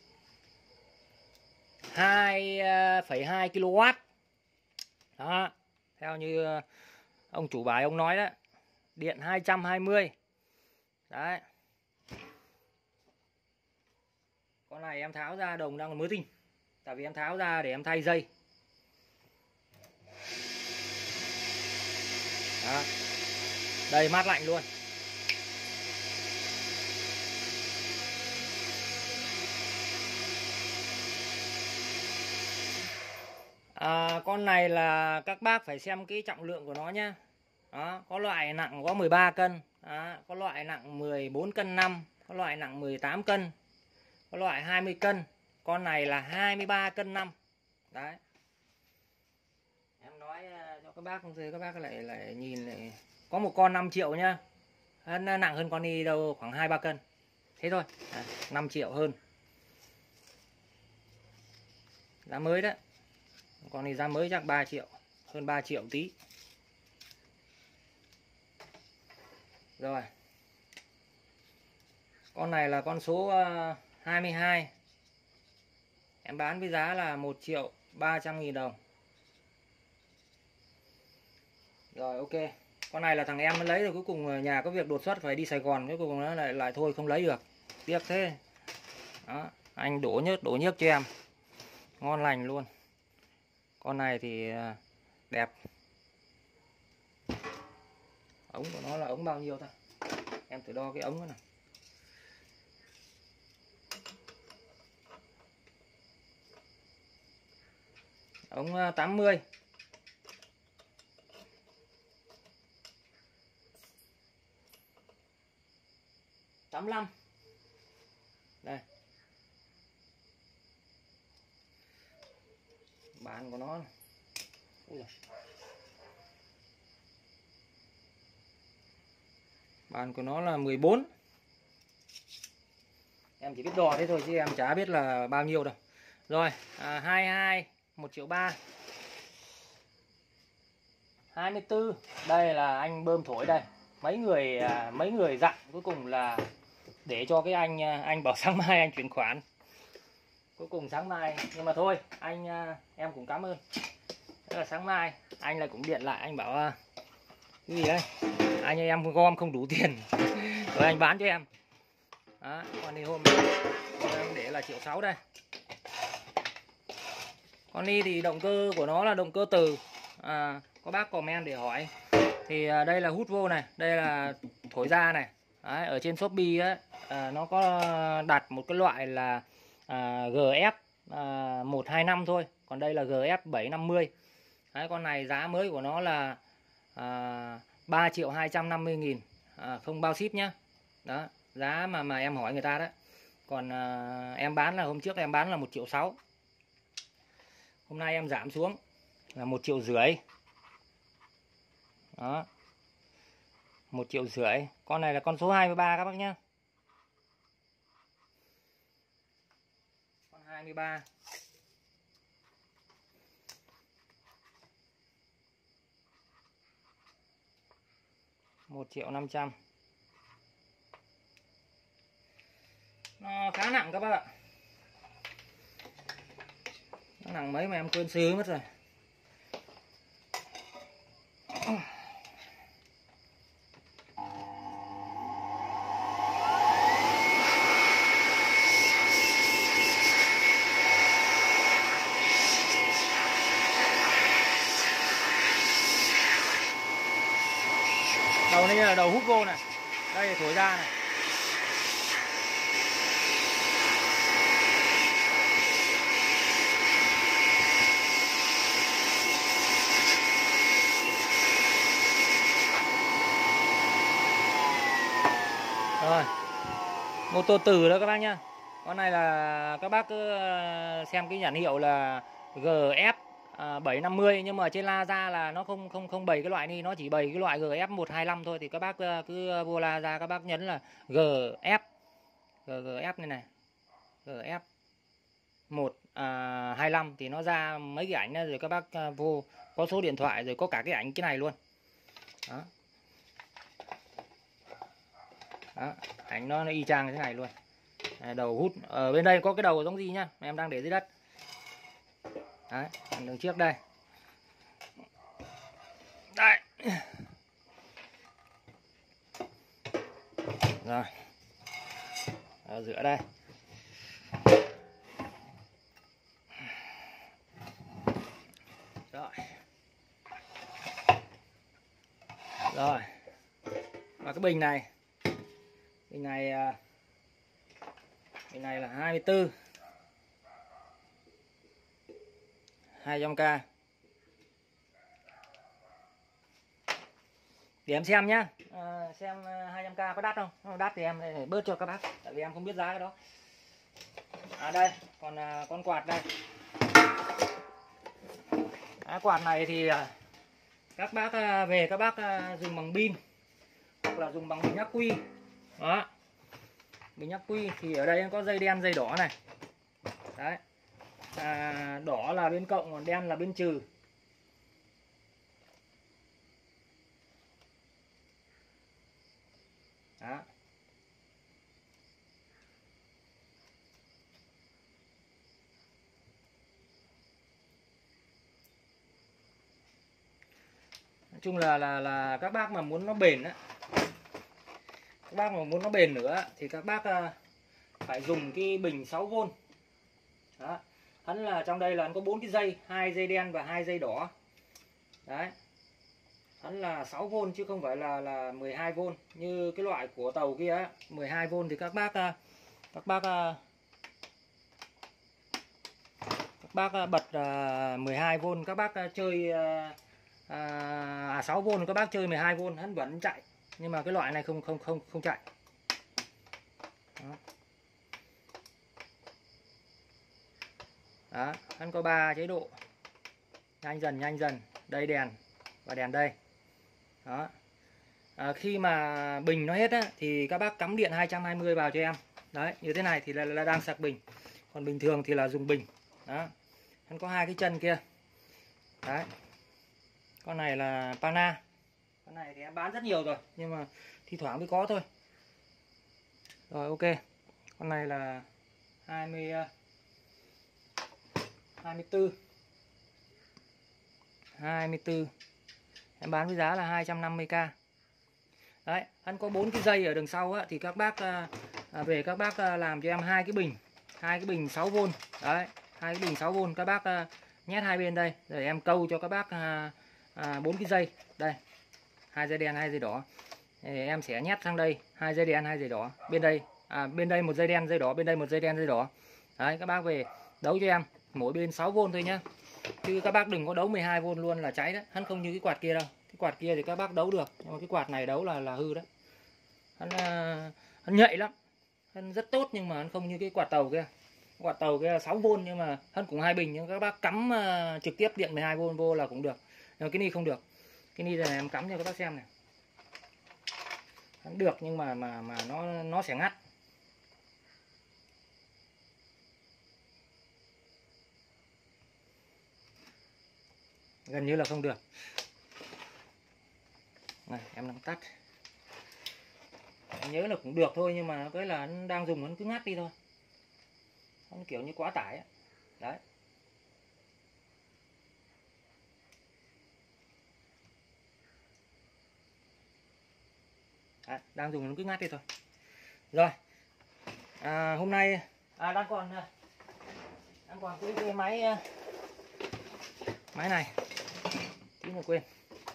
hai phẩy hai ki lô oát. Đó, theo như uh, ông chủ bài ông nói đó. Điện hai trăm hai mươi. Đấy. Con này em tháo ra đồng đang mới tinh. Tại vì em tháo ra để em thay dây. Đó. Đây, mát lạnh luôn. À, con này là các bác phải xem cái trọng lượng của nó nhá. Đó, có loại nặng có mười ba cân. Đó, có loại nặng mười bốn cân năm. Có loại nặng mười tám cân. Có loại hai mươi cân. Con này là hai mươi ba cân năm. Đấy. Em nói cho các bác thì các bác lại lại nhìn lại. Có một con năm triệu nhá. Nó nặng hơn con đi đâu khoảng hai ba cân. Thế thôi. À, năm triệu hơn. Giá mới đó. Con này giá mới chắc ba triệu. Hơn ba triệu tí. Rồi. Con này là con số hai mươi hai. Em bán với giá là một triệu ba trăm nghìn đồng. Rồi ok. Con này là thằng em nó lấy rồi, cuối cùng nhà có việc đột xuất phải đi Sài Gòn, cuối cùng nó lại lại thôi không lấy được. Tiếc thế. Đó, anh đổ nhớt đổ nhớt cho em. Ngon lành luôn. Con này thì đẹp. Ống của nó là ống bao nhiêu ta? Em thử đo cái ống này. Ống tám mươi. tám mươi lăm. Đây. Bàn của nó. Ui. Bàn của nó là mười bốn. Em chỉ biết đo thế thôi chứ em chả biết là bao nhiêu đâu. Rồi, à, hai mươi hai, một triệu ba. hai mươi tư. Đây là anh bơm thổi đây. Mấy người à, mấy người dặn cuối cùng là để cho cái anh anh bảo sáng mai anh chuyển khoản. Cuối cùng sáng mai, nhưng mà thôi, anh em cũng cảm ơn. Thế là sáng mai anh lại cũng điện lại, anh bảo cái gì đấy, anh ơi em gom không đủ tiền rồi anh bán cho em. Đó, con đi hôm em để là triệu sáu đây. Con đi thì động cơ của nó là động cơ từ, à, có bác comment để hỏi thì à, đây là hút vô này, đây là thổi ra này. Đấy, ở trên Shopee á, à, nó có đặt một cái loại là à, giê ép à, một hai năm thôi, còn đây là giê ép bảy năm mươi. Đấy, con này giá mới của nó là à, ba triệu hai trăm năm mươi nghìn, à, không bao ship nhá. Đó, giá mà mà em hỏi người ta đó. Còn à, em bán là hôm trước em bán là một triệu sáu. Hôm nay em giảm xuống là một triệu rưỡi. Đó, một triệu rưỡi. Con này là con số hai mươi ba các bác nhá. Con hai mươi ba. một triệu năm trăm. Nó khá nặng các bác ạ. Nó nặng mấy mà em quên xứ mất rồi. Đầu này là đầu hút vô này. Đây thổi ra này. Rồi, mô tô từ đó các bác nhá. Con này là các bác cứ xem cái nhãn hiệu là giê ép bảy năm mươi, nhưng mà trên Lazada là nó không không không bày cái loại này, nó chỉ bày cái loại giê ép một hai năm thôi. Thì các bác cứ vô Lazada các bác nhấn là giê ép giê ép này này, giê ép một hai năm thì nó ra mấy cái ảnh rồi các bác vô, có số điện thoại rồi có cả cái ảnh cái này luôn. Đó. Đó, ảnh nó, nó y chang thế này luôn. Đây, đầu hút ở bên đây có cái đầu giống gì nhá, em đang để dưới đất. Đấy, đường trước đây. Đây. Rồi. Ở giữa đây. Rồi. Rồi. Và cái bình này. Bình này Bình này là hai mươi tư. hai trăm k. Để em xem nhá, à, xem hai trăm k có đắt không? Không đắt thì em phải bớt cho các bác, tại vì em không biết giá cái đó. À đây, còn à, con quạt đây. À, quạt này thì à, các bác à, về các bác à, dùng bằng pin hoặc là dùng bằng bình ắc quy. Đó. Bình ắc quy thì ở đây có dây đen dây đỏ này. Đấy. À, đỏ là bên cộng còn đen là bên trừ. Đó. Nói chung là là là các bác mà muốn nó bền á, các bác mà muốn nó bền nữa thì các bác uh, phải dùng cái bình sáu vôn. Đó. Hắn là trong đây là nó có bốn cái dây, hai dây đen và hai dây đỏ. Đấy. hắn là sáu vôn chứ không phải là là mười hai vôn như cái loại của tàu kia ấy. mười hai vôn thì các bác các bác các bác bật mười hai vôn, các bác chơi à, sáu vôn các bác chơi mười hai vôn hắn vẫn chạy, nhưng mà cái loại này không không không không chạy. Đó. Đó, hắn có ba chế độ: nhanh dần nhanh dần, đây đèn và đèn đây. Đó. À, khi mà bình nó hết á, thì các bác cắm điện hai trăm hai mươi vào cho em. Đấy, như thế này thì là, là đang sạc bình. Còn bình thường thì là dùng bình. Đó. Hắn có hai cái chân kia. Đấy. Con này là Pana. Con này thì em bán rất nhiều rồi, nhưng mà thi thoảng mới có thôi. Rồi, ok. Con này là hai mươi hai mươi tư hai mươi tư. Em bán với giá là hai trăm năm mươi k. Đấy, hắn có bốn cái dây ở đằng sau á, thì các bác à, về các bác à, làm cho em hai cái bình, hai cái bình sáu vôn. Đấy, hai cái bình sáu vôn các bác à, nhét hai bên đây, rồi em câu cho các bác à, à, bốn cái dây. Đây. Hai dây đen, hai dây đỏ. Thì em sẽ nhét sang đây, hai dây đen, hai dây đỏ. Bên đây, à bên đây một dây đen, dây đỏ, bên đây một dây đen, dây đỏ. Đấy, các bác về đấu cho em, mỗi bên sáu vôn thôi nhá. Chứ các bác đừng có đấu mười hai vôn luôn là cháy đấy. Hắn không như cái quạt kia đâu. Cái quạt kia thì các bác đấu được, nhưng mà cái quạt này đấu là là hư đấy. Hắn hắn nhạy lắm. Hắn rất tốt nhưng mà hắn không như cái quạt tàu kia. Quạt tàu kia sáu vôn nhưng mà hắn cũng hai bình, nhưng các bác cắm uh, trực tiếp điện mười hai vôn vô là cũng được. Nhưng mà cái này không được. Cái này là em cắm cho các bác xem này. Hắn được nhưng mà mà mà nó nó sẽ ngắt. Gần như là không được. Này, em đang tắt. Em nhớ là cũng được thôi, nhưng mà cái là nó đang dùng nó cứ ngắt đi thôi. Nó kiểu như quá tải ấy. Đấy. Đấy, đang dùng nó cứ ngắt đi thôi. Rồi. À, hôm nay à đang còn đang còn cái, cái máy máy này. Tí nữa quên.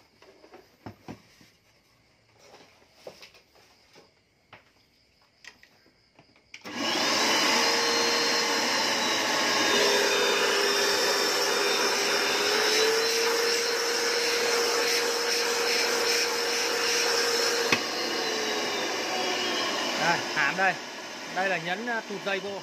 Đây, hãm đây. Đây là nhấn tụt dây vô.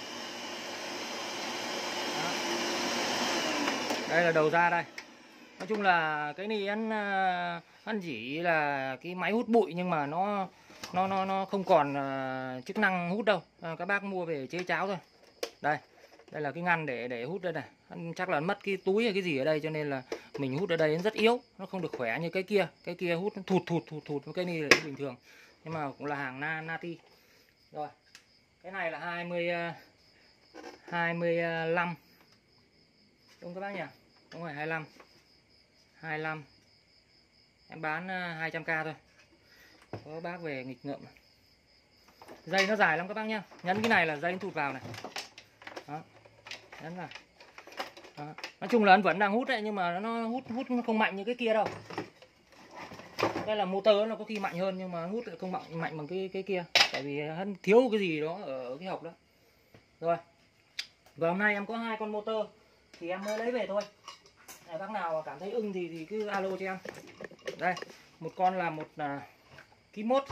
Đó. Đây là đầu ra đây. Nói chung là cái này anh anh chỉ là cái máy hút bụi, nhưng mà nó nó nó nó không còn uh, chức năng hút đâu. À, các bác mua về chế cháo thôi. Đây, đây là cái ngăn để để hút đây này. Anh chắc là mất cái túi hay cái gì ở đây, cho nên là mình hút ở đây nó rất yếu, nó không được khỏe như cái kia. Cái kia hút thụt thụt thụt thụt, cái này là bình thường. Nhưng mà cũng là hàng na Nati. Rồi. Cái này là hai mươi hai mươi lăm. Đúng các bác nhỉ? Đúng rồi, hai mươi lăm. hai mươi lăm. Em bán hai trăm k thôi. Có bác về nghịch ngợm. Dây nó dài lắm các bác nhá. Nhấn cái này là dây nó thụt vào này. Đó. Nhấn vào. Đó. Nói chung là anh vẫn đang hút đấy, nhưng mà nó hút hút không mạnh như cái kia đâu. Đây là motor nó có khi mạnh hơn, nhưng mà hút lại không mạnh mạnh bằng cái cái kia. Tại vì hắn thiếu cái gì đó ở cái hộc đó. Rồi. Và hôm nay em có hai con motor thì em mới lấy về thôi. Này, bác nào cảm thấy ưng thì thì cứ alo cho em. Đây, một con là một uh, ký mốt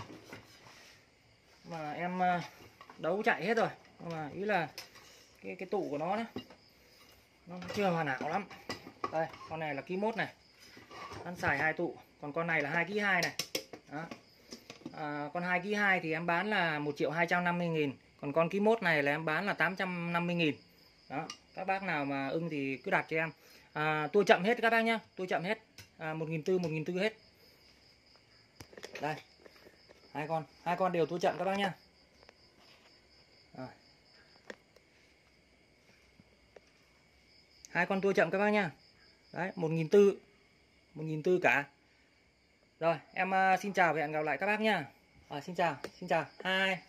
mà em uh, đấu chạy hết rồi, nhưng mà ý là cái cái tụ của nó đó, nó chưa hoàn hảo lắm. Đây, con này là ký mốt này, ăn xài hai tụ, còn con này là hai ký hai này. Đó. À, con hai ký hai thì em bán là một triệu hai trăm năm mươi nghìn, còn con ký mốt này là em bán là tám trăm năm mươi nghìn. Đó, các bác nào mà ưng thì cứ đặt cho em. À, tôi chậm hết các bác nhá, tôi chậm hết. À, một nghìn tư trăm, một nghìn tư trăm hết. Đây. Hai con, hai con đều tôi chậm các bác nhá. À. Hai con tôi chậm các bác nhá. Đấy, một nghìn tư trăm, một nghìn tư trăm cả. Rồi, em uh, xin chào và hẹn gặp lại các bác nhá. À, xin chào, xin chào. Hai